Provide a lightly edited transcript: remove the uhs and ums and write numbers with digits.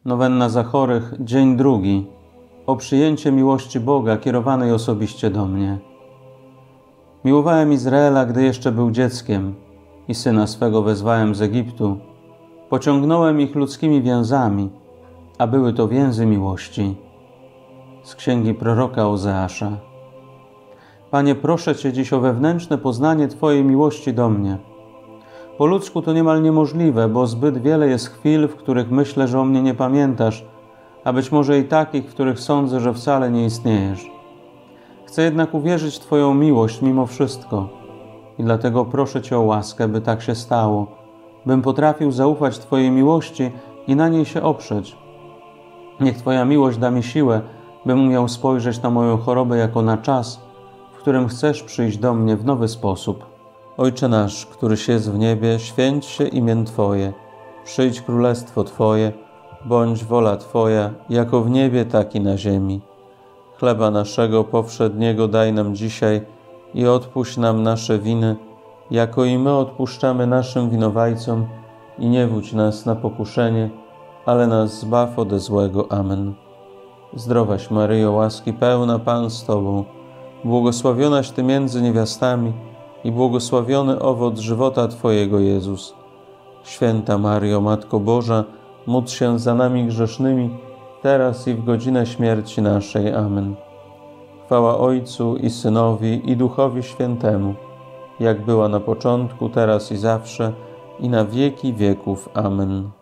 Nowenna za chorych, dzień drugi. O przyjęcie miłości Boga kierowanej osobiście do mnie. Miłowałem Izraela, gdy jeszcze był dzieckiem i syna swego wezwałem z Egiptu. Pociągnąłem ich ludzkimi więzami, a były to więzy miłości. Z księgi proroka Ozeasza. Panie, proszę Cię dziś o wewnętrzne poznanie Twojej miłości do mnie. Po ludzku to niemal niemożliwe, bo zbyt wiele jest chwil, w których myślę, że o mnie nie pamiętasz, a być może i takich, w których sądzę, że wcale nie istniejesz. Chcę jednak uwierzyć w Twoją miłość mimo wszystko i dlatego proszę Cię o łaskę, by tak się stało, bym potrafił zaufać Twojej miłości i na niej się oprzeć. Niech Twoja miłość da mi siłę, bym umiał spojrzeć na moją chorobę jako na czas, w którym chcesz przyjść do mnie w nowy sposób. Ojcze nasz, któryś jest w niebie, święć się imię Twoje. Przyjdź królestwo Twoje, bądź wola Twoja, jako w niebie, tak i na ziemi. Chleba naszego powszedniego daj nam dzisiaj i odpuść nam nasze winy, jako i my odpuszczamy naszym winowajcom i nie wódź nas na pokuszenie, ale nas zbaw ode złego. Amen. Zdrowaś Maryjo, łaski pełna, Pan z Tobą, błogosławionaś Ty między niewiastami i błogosławiony owoc żywota Twojego, Jezus. Święta Maryjo, Matko Boża, módl się za nami grzesznymi, teraz i w godzinę śmierci naszej. Amen. Chwała Ojcu i Synowi, i Duchowi Świętemu, jak była na początku, teraz i zawsze, i na wieki wieków. Amen.